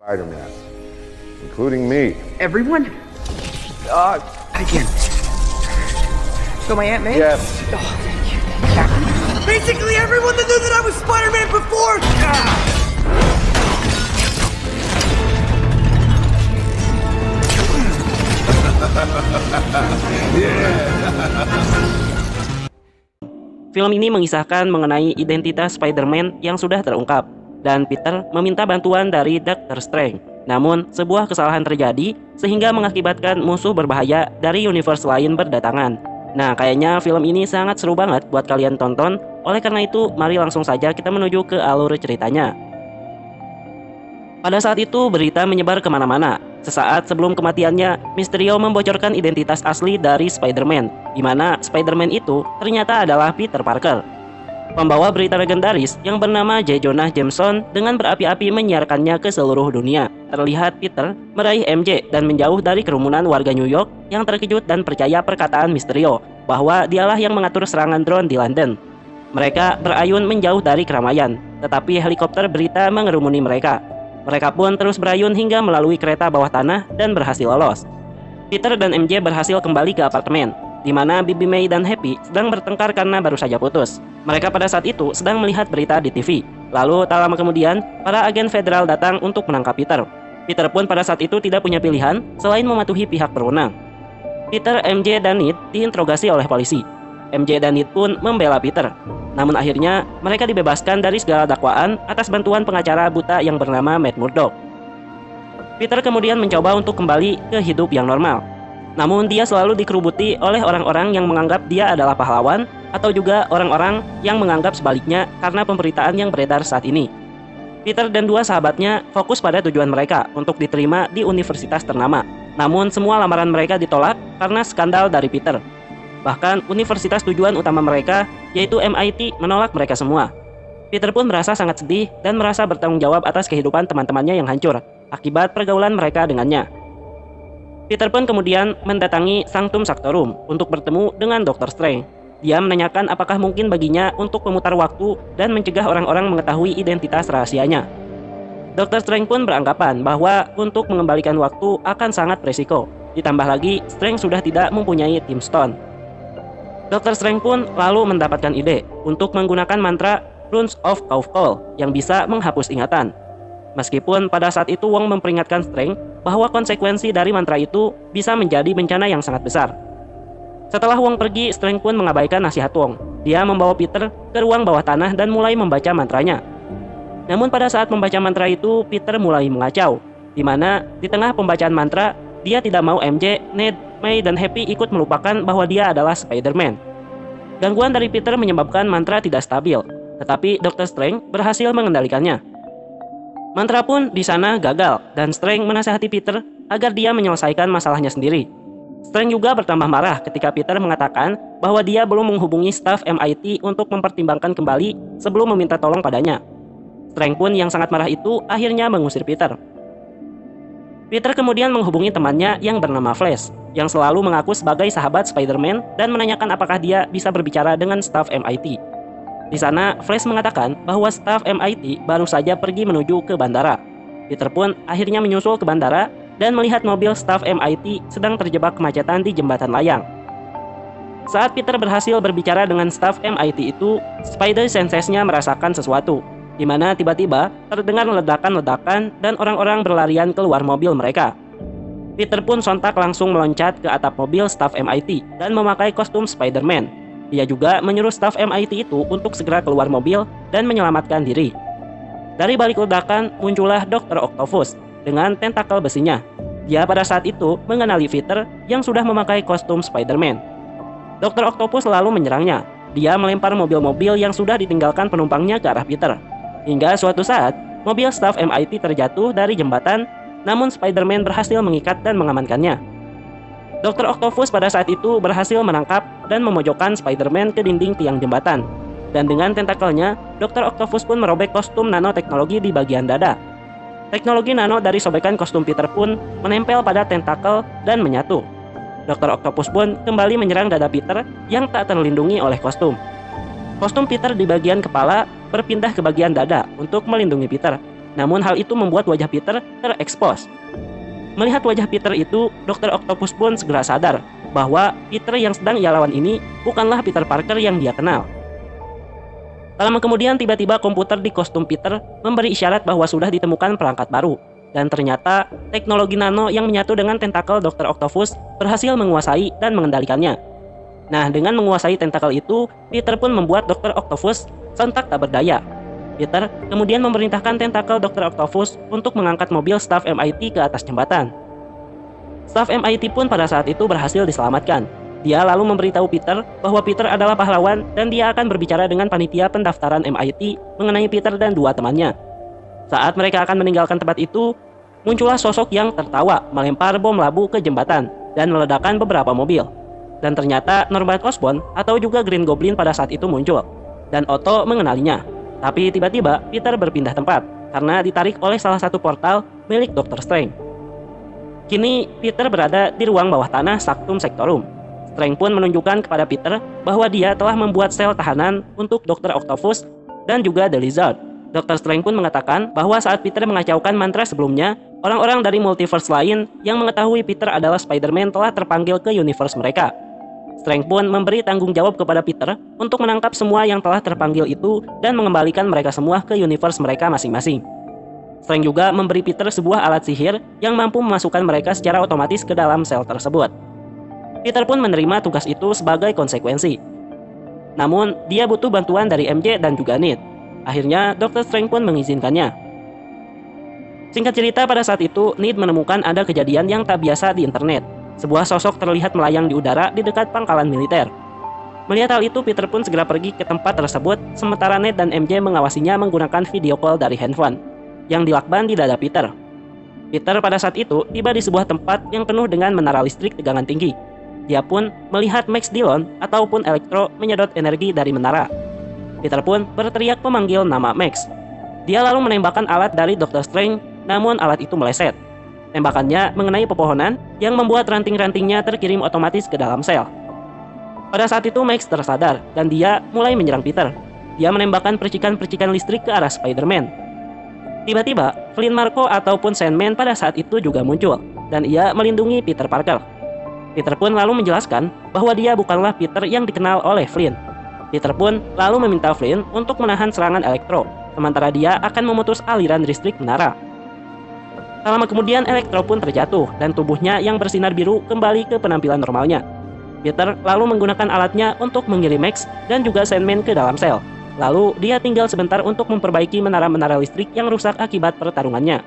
Spider-Man, including me. Everyone? Again. So my Aunt May? Yes. Oh, thank you. Basically everyone that knew that I was Spider-Man before! Film ini mengisahkan mengenai identitas Spider-Man yang sudah terungkap, dan Peter meminta bantuan dari Dr. Strange. Namun, sebuah kesalahan terjadi sehingga mengakibatkan musuh berbahaya dari universe lain berdatangan. Nah, kayaknya film ini sangat seru banget buat kalian tonton. Oleh karena itu, mari langsung saja kita menuju ke alur ceritanya. Pada saat itu, berita menyebar kemana-mana. Sesaat sebelum kematiannya, Mysterio membocorkan identitas asli dari Spider-Man, di mana Spider-Man itu ternyata adalah Peter Parker. Pembawa berita legendaris yang bernama J. Jonah Jameson dengan berapi-api menyiarkannya ke seluruh dunia. Terlihat Peter meraih MJ dan menjauh dari kerumunan warga New York yang terkejut dan percaya perkataan Mysterio bahwa dialah yang mengatur serangan drone di London. Mereka berayun menjauh dari keramaian, tetapi helikopter berita mengerumuni mereka. Mereka pun terus berayun hingga melalui kereta bawah tanah dan berhasil lolos. Peter dan MJ berhasil kembali ke apartemen, di mana Bibi May dan Happy sedang bertengkar karena baru saja putus. Mereka pada saat itu sedang melihat berita di TV. Lalu tak lama kemudian, para agen federal datang untuk menangkap Peter. Peter pun pada saat itu tidak punya pilihan selain mematuhi pihak berwenang. Peter, MJ, dan Ned diinterogasi oleh polisi. MJ dan Ned pun membela Peter. Namun akhirnya mereka dibebaskan dari segala dakwaan atas bantuan pengacara buta yang bernama Matt Murdock. Peter kemudian mencoba untuk kembali ke hidup yang normal. Namun dia selalu dikerubuti oleh orang-orang yang menganggap dia adalah pahlawan atau juga orang-orang yang menganggap sebaliknya karena pemberitaan yang beredar saat ini. Peter dan dua sahabatnya fokus pada tujuan mereka untuk diterima di universitas ternama. Namun semua lamaran mereka ditolak karena skandal dari Peter. Bahkan universitas tujuan utama mereka, yaitu MIT, menolak mereka semua. Peter pun merasa sangat sedih dan merasa bertanggung jawab atas kehidupan teman-temannya yang hancur akibat pergaulan mereka dengannya. Peter pun kemudian mendatangi Sanctum Sanctorum untuk bertemu dengan Dr. Strange. Dia menanyakan apakah mungkin baginya untuk memutar waktu dan mencegah orang-orang mengetahui identitas rahasianya. Dr. Strange pun beranggapan bahwa untuk mengembalikan waktu akan sangat beresiko. Ditambah lagi, Strange sudah tidak mempunyai Time Stone. Dr. Strange pun lalu mendapatkan ide untuk menggunakan mantra Runes of Call yang bisa menghapus ingatan. Meskipun pada saat itu Wong memperingatkan Strange bahwa konsekuensi dari mantra itu bisa menjadi bencana yang sangat besar. Setelah Wong pergi, Strange pun mengabaikan nasihat Wong. Dia membawa Peter ke ruang bawah tanah dan mulai membaca mantranya. Namun pada saat membaca mantra itu, Peter mulai mengacau, di mana di tengah pembacaan mantra, dia tidak mau MJ, Ned, May, dan Happy ikut melupakan bahwa dia adalah Spider-Man. Gangguan dari Peter menyebabkan mantra tidak stabil, tetapi Dr. Strange berhasil mengendalikannya. Mantra pun di sana gagal, dan Strange menasihati Peter agar dia menyelesaikan masalahnya sendiri. Strange juga bertambah marah ketika Peter mengatakan bahwa dia belum menghubungi staf MIT untuk mempertimbangkan kembali sebelum meminta tolong padanya. Strange pun yang sangat marah itu akhirnya mengusir Peter. Peter kemudian menghubungi temannya yang bernama Flash, yang selalu mengaku sebagai sahabat Spider-Man dan menanyakan apakah dia bisa berbicara dengan staf MIT. Di sana, Flash mengatakan bahwa staf MIT baru saja pergi menuju ke bandara. Peter pun akhirnya menyusul ke bandara dan melihat mobil staf MIT sedang terjebak kemacetan di jembatan layang. Saat Peter berhasil berbicara dengan staf MIT itu, Spider-Sense-nya merasakan sesuatu, di mana tiba-tiba terdengar ledakan-ledakan dan orang-orang berlarian keluar mobil mereka. Peter pun sontak langsung meloncat ke atap mobil staf MIT dan memakai kostum Spider-Man. Dia juga menyuruh staf MIT itu untuk segera keluar mobil dan menyelamatkan diri. Dari balik ledakan muncullah Dr. Octopus dengan tentakel besinya. Dia pada saat itu mengenali Peter yang sudah memakai kostum Spider-Man. Dr. Octopus lalu menyerangnya. Dia melempar mobil-mobil yang sudah ditinggalkan penumpangnya ke arah Peter. Hingga suatu saat, mobil staf MIT terjatuh dari jembatan, namun Spider-Man berhasil mengikat dan mengamankannya. Dr. Octopus pada saat itu berhasil menangkap dan memojokkan Spider-Man ke dinding tiang jembatan. Dan dengan tentakelnya, Dr. Octopus pun merobek kostum nanoteknologi di bagian dada. Teknologi nano dari sobekan kostum Peter pun menempel pada tentakel dan menyatu. Dr. Octopus pun kembali menyerang dada Peter yang tak terlindungi oleh kostum. Kostum Peter di bagian kepala berpindah ke bagian dada untuk melindungi Peter. Namun hal itu membuat wajah Peter terekspos. Melihat wajah Peter itu, Dr. Octopus pun segera sadar bahwa Peter yang sedang ia lawan ini bukanlah Peter Parker yang dia kenal. Tak lama kemudian tiba-tiba komputer di kostum Peter memberi isyarat bahwa sudah ditemukan perangkat baru. Dan ternyata teknologi nano yang menyatu dengan tentakel Dr. Octopus berhasil menguasai dan mengendalikannya. Nah, dengan menguasai tentakel itu, Peter pun membuat Dr. Octopus sontak tak berdaya. Peter kemudian memerintahkan tentakel Dr. Octopus untuk mengangkat mobil staf MIT ke atas jembatan. Staf MIT pun pada saat itu berhasil diselamatkan. Dia lalu memberitahu Peter bahwa Peter adalah pahlawan dan dia akan berbicara dengan panitia pendaftaran MIT mengenai Peter dan dua temannya. Saat mereka akan meninggalkan tempat itu, muncullah sosok yang tertawa melempar bom labu ke jembatan dan meledakkan beberapa mobil. Dan ternyata Norman Osborn atau juga Green Goblin pada saat itu muncul. Dan Otto mengenalinya. Tapi tiba-tiba Peter berpindah tempat karena ditarik oleh salah satu portal milik Dr. Strange. Kini Peter berada di ruang bawah tanah Sanctum Sanctorum. Strange pun menunjukkan kepada Peter bahwa dia telah membuat sel tahanan untuk Dr. Octopus dan juga The Lizard. Dr. Strange pun mengatakan bahwa saat Peter mengacaukan mantra sebelumnya, orang-orang dari multiverse lain yang mengetahui Peter adalah Spider-Man telah terpanggil ke universe mereka. Strange pun memberi tanggung jawab kepada Peter untuk menangkap semua yang telah terpanggil itu dan mengembalikan mereka semua ke universe mereka masing-masing. Strange juga memberi Peter sebuah alat sihir yang mampu memasukkan mereka secara otomatis ke dalam sel tersebut. Peter pun menerima tugas itu sebagai konsekuensi. Namun, dia butuh bantuan dari MJ dan juga Ned. Akhirnya, Dr. Strange pun mengizinkannya. Singkat cerita, pada saat itu, Ned menemukan ada kejadian yang tak biasa di internet. Sebuah sosok terlihat melayang di udara di dekat pangkalan militer. Melihat hal itu, Peter pun segera pergi ke tempat tersebut, sementara Ned dan MJ mengawasinya menggunakan video call dari handphone, yang dilakban di dada Peter. Peter pada saat itu tiba di sebuah tempat yang penuh dengan menara listrik tegangan tinggi. Dia pun melihat Max Dillon ataupun Electro menyedot energi dari menara. Peter pun berteriak memanggil nama Max. Dia lalu menembakkan alat dari Dr. Strange, namun alat itu meleset. Tembakannya mengenai pepohonan yang membuat ranting-rantingnya terkirim otomatis ke dalam sel. Pada saat itu Max tersadar dan dia mulai menyerang Peter. Dia menembakkan percikan-percikan listrik ke arah Spider-Man. Tiba-tiba, Flynn Marko ataupun Sandman pada saat itu juga muncul dan ia melindungi Peter Parker. Peter pun lalu menjelaskan bahwa dia bukanlah Peter yang dikenal oleh Flynn. Peter pun lalu meminta Flynn untuk menahan serangan Electro, sementara dia akan memutus aliran listrik menara. Tak lama kemudian Electro pun terjatuh dan tubuhnya yang bersinar biru kembali ke penampilan normalnya. Peter lalu menggunakan alatnya untuk mengirim Max dan juga Sandman ke dalam sel. Lalu dia tinggal sebentar untuk memperbaiki menara-menara listrik yang rusak akibat pertarungannya.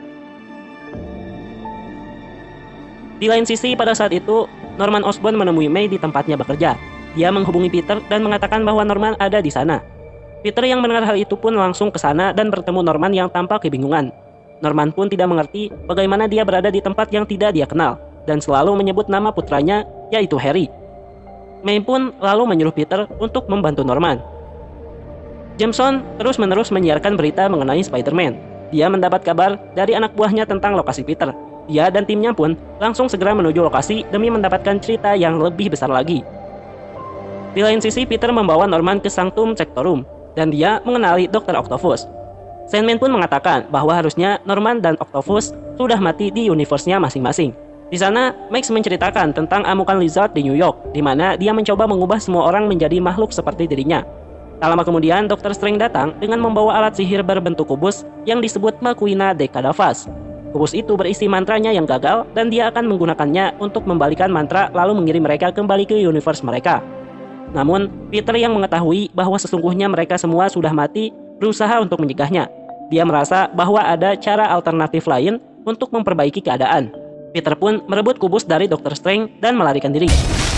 Di lain sisi, pada saat itu, Norman Osborn menemui May di tempatnya bekerja. Dia menghubungi Peter dan mengatakan bahwa Norman ada di sana. Peter yang mendengar hal itu pun langsung ke sana dan bertemu Norman yang tampak kebingungan. Norman pun tidak mengerti bagaimana dia berada di tempat yang tidak dia kenal dan selalu menyebut nama putranya, yaitu Harry. May pun lalu menyuruh Peter untuk membantu Norman. Jameson terus-menerus menyiarkan berita mengenai Spider-Man. Dia mendapat kabar dari anak buahnya tentang lokasi Peter. Dia dan timnya pun langsung segera menuju lokasi demi mendapatkan cerita yang lebih besar lagi. Di lain sisi, Peter membawa Norman ke Sanctum Sanctorum dan dia mengenali Dr. Octopus. Sandman pun mengatakan bahwa harusnya Norman dan Octopus sudah mati di universe-nya masing-masing. Di sana, Max menceritakan tentang amukan Lizard di New York, di mana dia mencoba mengubah semua orang menjadi makhluk seperti dirinya. Tak lama kemudian, Dr. Strange datang dengan membawa alat sihir berbentuk kubus yang disebut Maquina de Cadavas. Kubus itu berisi mantranya yang gagal dan dia akan menggunakannya untuk membalikan mantra lalu mengirim mereka kembali ke universe mereka. Namun, Peter yang mengetahui bahwa sesungguhnya mereka semua sudah mati berusaha untuk mencegahnya. Dia merasa bahwa ada cara alternatif lain untuk memperbaiki keadaan. Peter pun merebut kubus dari Dr. Strange dan melarikan diri.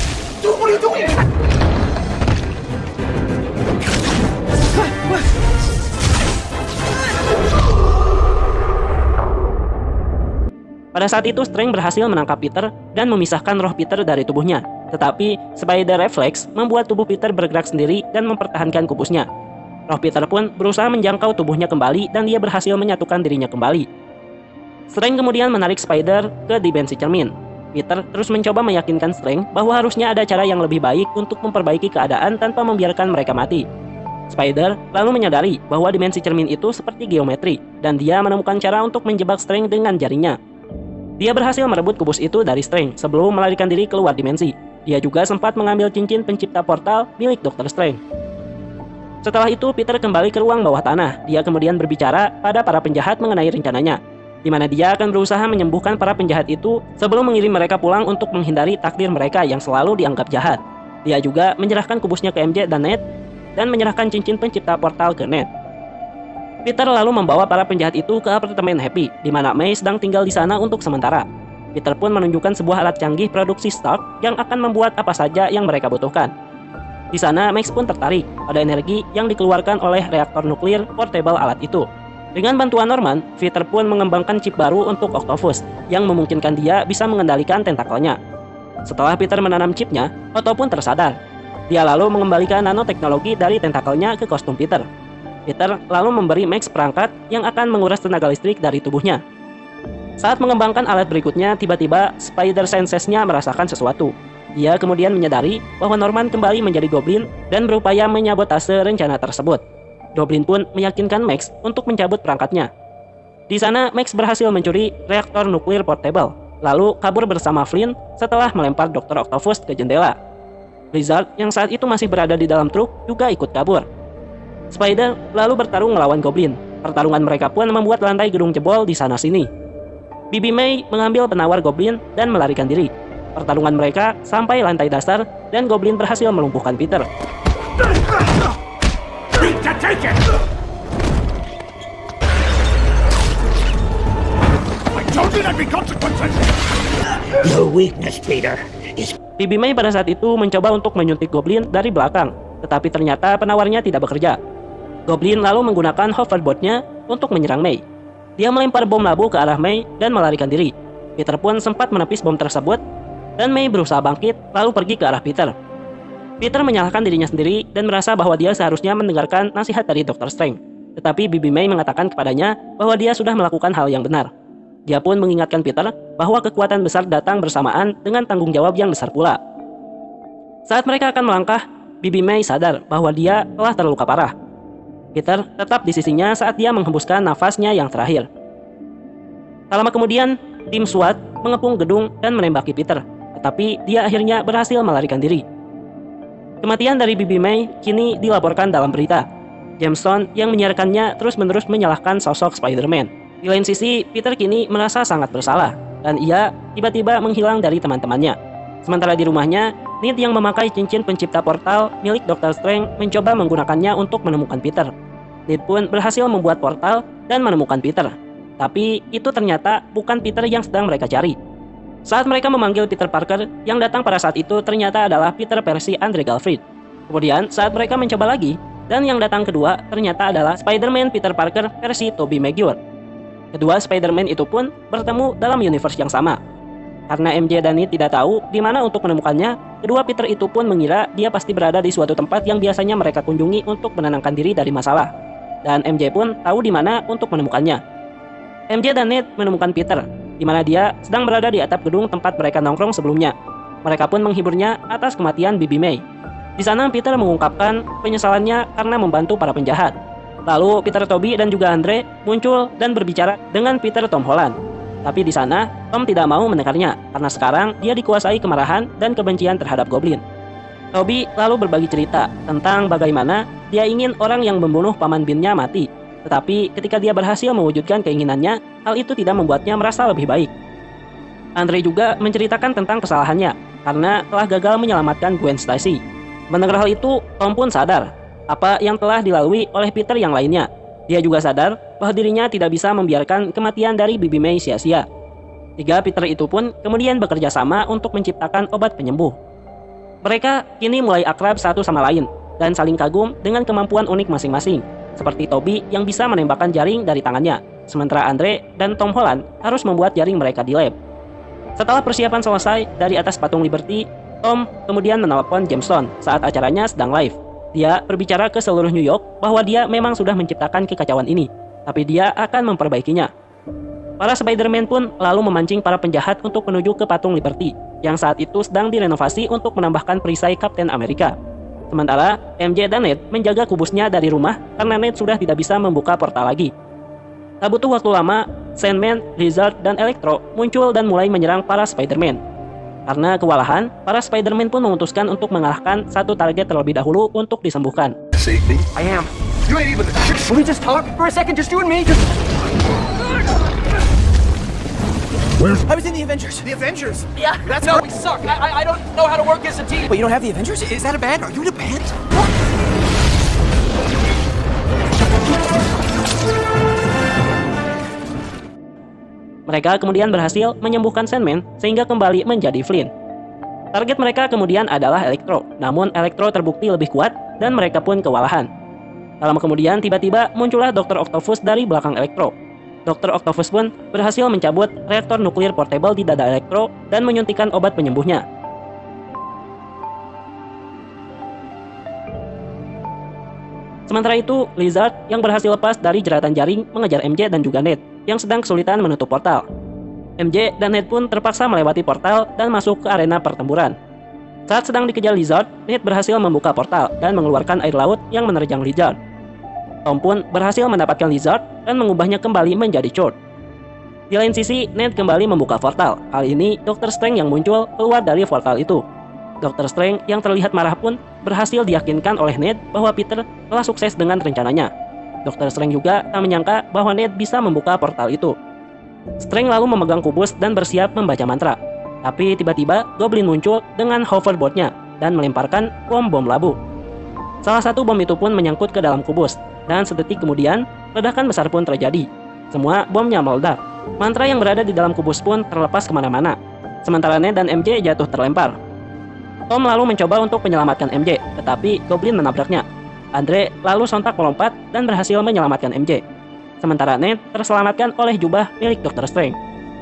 Pada saat itu Strange berhasil menangkap Peter dan memisahkan roh Peter dari tubuhnya. Tetapi Spider Reflex membuat tubuh Peter bergerak sendiri dan mempertahankan kubusnya. Roh Peter pun berusaha menjangkau tubuhnya kembali dan dia berhasil menyatukan dirinya kembali. Strange kemudian menarik Spider ke dimensi cermin. Peter terus mencoba meyakinkan Strange bahwa harusnya ada cara yang lebih baik untuk memperbaiki keadaan tanpa membiarkan mereka mati. Spider lalu menyadari bahwa dimensi cermin itu seperti geometri, dan dia menemukan cara untuk menjebak Strange dengan jaringnya. Dia berhasil merebut kubus itu dari Strange sebelum melarikan diri keluar dimensi. Dia juga sempat mengambil cincin pencipta portal milik Dr. Strange. Setelah itu, Peter kembali ke ruang bawah tanah. Dia kemudian berbicara pada para penjahat mengenai rencananya, di mana dia akan berusaha menyembuhkan para penjahat itu sebelum mengirim mereka pulang untuk menghindari takdir mereka yang selalu dianggap jahat. Dia juga menyerahkan kubusnya ke MJ dan Ned, dan menyerahkan cincin pencipta portal ke Ned. Peter lalu membawa para penjahat itu ke apartemen Happy, di mana May sedang tinggal di sana untuk sementara. Peter pun menunjukkan sebuah alat canggih produksi Stark yang akan membuat apa saja yang mereka butuhkan. Di sana, Max pun tertarik pada energi yang dikeluarkan oleh reaktor nuklir portable alat itu. Dengan bantuan Norman, Peter pun mengembangkan chip baru untuk Octopus yang memungkinkan dia bisa mengendalikan tentakelnya. Setelah Peter menanam chipnya, Otto pun tersadar. Dia lalu mengembalikan nanoteknologi dari tentakelnya ke kostum Peter. Peter lalu memberi Max perangkat yang akan menguras tenaga listrik dari tubuhnya. Saat mengembangkan alat berikutnya, tiba-tiba Spider Senses-nya merasakan sesuatu. Dia kemudian menyadari bahwa Norman kembali menjadi Goblin dan berupaya menyabotase rencana tersebut. Goblin pun meyakinkan Max untuk mencabut perangkatnya. Di sana, Max berhasil mencuri reaktor nuklir portable, lalu kabur bersama Flynn setelah melempar Dr. Octopus ke jendela. Blizzard yang saat itu masih berada di dalam truk juga ikut kabur. Spider lalu bertarung melawan Goblin. Pertarungan mereka pun membuat lantai gedung jebol di sana-sini. Bibi May mengambil penawar Goblin dan melarikan diri. Pertarungan mereka sampai lantai dasar dan Goblin berhasil melumpuhkan Peter. Your weakness, Peter, is... Bibi May pada saat itu mencoba untuk menyuntik Goblin dari belakang, tetapi ternyata penawarnya tidak bekerja. Goblin lalu menggunakan hoverboard-nya untuk menyerang May. Dia melempar bom labu ke arah May dan melarikan diri. Peter pun sempat menepis bom tersebut, dan May berusaha bangkit lalu pergi ke arah Peter. Peter menyalahkan dirinya sendiri dan merasa bahwa dia seharusnya mendengarkan nasihat dari Dr. Strange. Tetapi Bibi May mengatakan kepadanya bahwa dia sudah melakukan hal yang benar. Dia pun mengingatkan Peter bahwa kekuatan besar datang bersamaan dengan tanggung jawab yang besar pula. Saat mereka akan melangkah, Bibi May sadar bahwa dia telah terluka parah. Peter tetap di sisinya saat dia menghembuskan nafasnya yang terakhir. Tak lama kemudian, tim SWAT mengepung gedung dan menembaki Peter, tetapi dia akhirnya berhasil melarikan diri. Kematian dari Bibi May kini dilaporkan dalam berita. Jameson yang menyiarkannya terus-menerus menyalahkan sosok Spider-Man. Di lain sisi, Peter kini merasa sangat bersalah, dan ia tiba-tiba menghilang dari teman-temannya. Sementara di rumahnya, Ned yang memakai cincin pencipta portal milik Dr. Strange mencoba menggunakannya untuk menemukan Peter. Ned pun berhasil membuat portal dan menemukan Peter. Tapi itu ternyata bukan Peter yang sedang mereka cari. Saat mereka memanggil Peter Parker, yang datang pada saat itu ternyata adalah Peter versi Andrew Garfield. Kemudian saat mereka mencoba lagi, dan yang datang kedua ternyata adalah Spider-Man Peter Parker versi Tobey Maguire. Kedua Spider-Man itu pun bertemu dalam universe yang sama. Karena MJ dan Ned tidak tahu di mana untuk menemukannya, kedua Peter itu pun mengira dia pasti berada di suatu tempat yang biasanya mereka kunjungi untuk menenangkan diri dari masalah. Dan MJ pun tahu di mana untuk menemukannya. MJ dan Ned menemukan Peter, di mana dia sedang berada di atap gedung tempat mereka nongkrong sebelumnya. Mereka pun menghiburnya atas kematian Bibi May. Di sana Peter mengungkapkan penyesalannya karena membantu para penjahat. Lalu Peter Tobey dan juga Andre muncul dan berbicara dengan Peter Tom Holland. Tapi di sana Tom tidak mau mendengarnya karena sekarang dia dikuasai kemarahan dan kebencian terhadap Goblin. Tobey lalu berbagi cerita tentang bagaimana dia ingin orang yang membunuh paman Binnya mati. Tetapi ketika dia berhasil mewujudkan keinginannya, hal itu tidak membuatnya merasa lebih baik. Andre juga menceritakan tentang kesalahannya karena telah gagal menyelamatkan Gwen Stacy. Mendengar hal itu, Tom pun sadar apa yang telah dilalui oleh Peter yang lainnya. Dia juga sadar bahwa dirinya tidak bisa membiarkan kematian dari Bibi May sia-sia. Tiga Peter itu pun kemudian bekerja sama untuk menciptakan obat penyembuh. Mereka kini mulai akrab satu sama lain dan saling kagum dengan kemampuan unik masing-masing. Seperti Tobey yang bisa menembakkan jaring dari tangannya, sementara Andre dan Tom Holland harus membuat jaring mereka di lab. Setelah persiapan selesai dari atas patung Liberty, Tom kemudian menelpon Jameson saat acaranya sedang live. Dia berbicara ke seluruh New York bahwa dia memang sudah menciptakan kekacauan ini, tapi dia akan memperbaikinya. Para Spider-Man pun lalu memancing para penjahat untuk menuju ke patung Liberty, yang saat itu sedang direnovasi untuk menambahkan perisai Kapten Amerika. Sementara MJ dan Ned menjaga kubusnya dari rumah karena Ned sudah tidak bisa membuka portal lagi. Tak butuh waktu lama, Sandman, Lizard, dan Electro muncul dan mulai menyerang para Spider-Man. Karena kewalahan, para Spider-Man pun memutuskan untuk mengalahkan satu target terlebih dahulu untuk disembuhkan. I am. You ain't even. Can we just talk for a second? Just you and me? I was in the Avengers. The Avengers? Yeah. That's no, we suck. I don't know how to work as a team. But you don't have the Avengers? Is that a band? Are you in a band? Mereka kemudian berhasil menyembuhkan Sandman sehingga kembali menjadi Flynn. Target mereka kemudian adalah Electro, namun Electro terbukti lebih kuat dan mereka pun kewalahan. Tak lama kemudian tiba-tiba muncullah Dr. Octopus dari belakang Electro. Dr. Octopus pun berhasil mencabut reaktor nuklir portable di dada Electro dan menyuntikkan obat penyembuhnya. Sementara itu, Lizard yang berhasil lepas dari jeratan jaring mengejar MJ dan juga Ned yang sedang kesulitan menutup portal. MJ dan Ned pun terpaksa melewati portal dan masuk ke arena pertempuran. Saat sedang dikejar Lizard, Ned berhasil membuka portal dan mengeluarkan air laut yang menerjang Lizard. Tom pun berhasil mendapatkan Lizard dan mengubahnya kembali menjadi Chord. Di lain sisi, Ned kembali membuka portal. Hal ini, Dr. Strange yang muncul keluar dari portal itu. Dr. Strange yang terlihat marah pun berhasil diyakinkan oleh Ned bahwa Peter telah sukses dengan rencananya. Dr. Strange juga tak menyangka bahwa Ned bisa membuka portal itu. Strange lalu memegang kubus dan bersiap membaca mantra. Tapi tiba-tiba Goblin muncul dengan hoverboardnya dan melemparkan bom labu. Salah satu bom itu pun menyangkut ke dalam kubus. Dan sedetik kemudian, ledakan besar pun terjadi. Semua bomnya meledak. Mantra yang berada di dalam kubus pun terlepas kemana-mana. Sementara Ned dan MJ jatuh terlempar. Tom lalu mencoba untuk menyelamatkan MJ, tetapi Goblin menabraknya. Andre lalu sontak melompat dan berhasil menyelamatkan MJ. Sementara Ned terselamatkan oleh jubah milik Dr. Strange.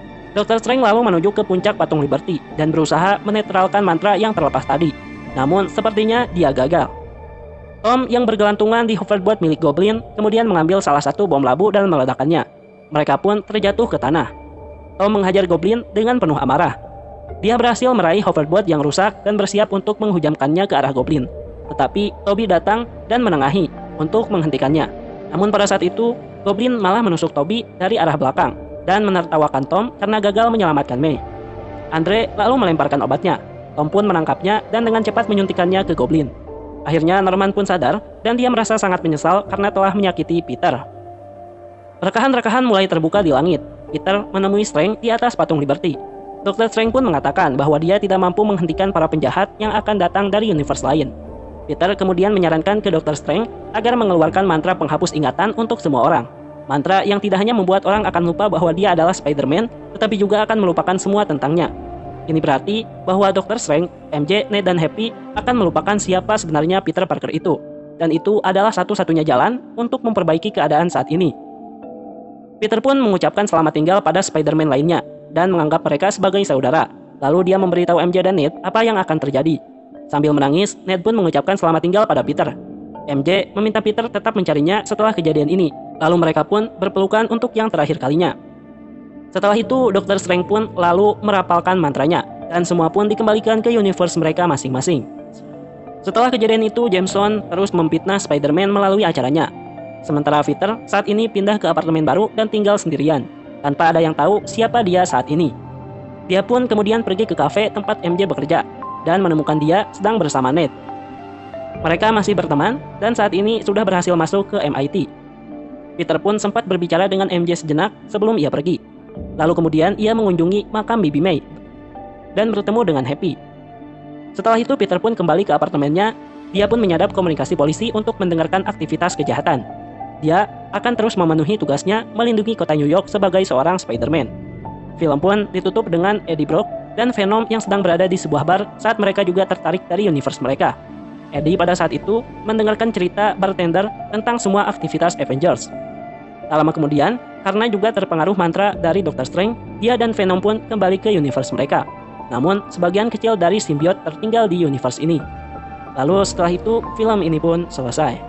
Dr. Strange lalu menuju ke puncak patung Liberty dan berusaha menetralkan mantra yang terlepas tadi. Namun sepertinya dia gagal. Tom yang bergelantungan di hoverboard milik Goblin kemudian mengambil salah satu bom labu dan meledakkannya. Mereka pun terjatuh ke tanah. Tom menghajar Goblin dengan penuh amarah. Dia berhasil meraih hoverboard yang rusak dan bersiap untuk menghujamkannya ke arah Goblin. Tetapi Toby datang dan menengahi untuk menghentikannya. Namun pada saat itu, Goblin malah menusuk Toby dari arah belakang dan menertawakan Tom karena gagal menyelamatkan May. Andre lalu melemparkan obatnya. Tom pun menangkapnya dan dengan cepat menyuntikannya ke Goblin. Akhirnya Norman pun sadar dan dia merasa sangat menyesal karena telah menyakiti Peter. Rekahan-rekahan mulai terbuka di langit. Peter menemui Strange di atas patung Liberty. Dr. Strange pun mengatakan bahwa dia tidak mampu menghentikan para penjahat yang akan datang dari universe lain. Peter kemudian menyarankan ke Dr. Strange agar mengeluarkan mantra penghapus ingatan untuk semua orang. Mantra yang tidak hanya membuat orang akan lupa bahwa dia adalah Spider-Man, tetapi juga akan melupakan semua tentangnya. Ini berarti bahwa Dr. Strange, MJ, Ned, dan Happy akan melupakan siapa sebenarnya Peter Parker itu. Dan itu adalah satu-satunya jalan untuk memperbaiki keadaan saat ini. Peter pun mengucapkan selamat tinggal pada Spider-Man lainnya dan menganggap mereka sebagai saudara. Lalu dia memberitahu MJ dan Ned apa yang akan terjadi. Sambil menangis, Ned pun mengucapkan selamat tinggal pada Peter. MJ meminta Peter tetap mencarinya setelah kejadian ini. Lalu mereka pun berpelukan untuk yang terakhir kalinya. Setelah itu, Dr. Strange pun lalu merapalkan mantranya, dan semua pun dikembalikan ke universe mereka masing-masing. Setelah kejadian itu, Jameson terus memfitnah Spider-Man melalui acaranya. Sementara Peter saat ini pindah ke apartemen baru dan tinggal sendirian, tanpa ada yang tahu siapa dia saat ini. Dia pun kemudian pergi ke kafe tempat MJ bekerja, dan menemukan dia sedang bersama Ned. Mereka masih berteman, dan saat ini sudah berhasil masuk ke MIT. Peter pun sempat berbicara dengan MJ sejenak sebelum ia pergi. Lalu kemudian ia mengunjungi makam Bibi May dan bertemu dengan Happy. Setelah itu Peter pun kembali ke apartemennya. Dia pun menyadap komunikasi polisi untuk mendengarkan aktivitas kejahatan. Dia akan terus memenuhi tugasnya melindungi kota New York sebagai seorang Spider-Man. Film pun ditutup dengan Eddie Brock dan Venom yang sedang berada di sebuah bar saat mereka juga tertarik dari universe mereka. Eddie pada saat itu mendengarkan cerita bartender tentang semua aktivitas Avengers. Tak lama kemudian, karena juga terpengaruh mantra dari Dr. Strange, dia dan Venom pun kembali ke universe mereka. Namun, sebagian kecil dari simbiot tertinggal di universe ini. Lalu setelah itu, film ini pun selesai.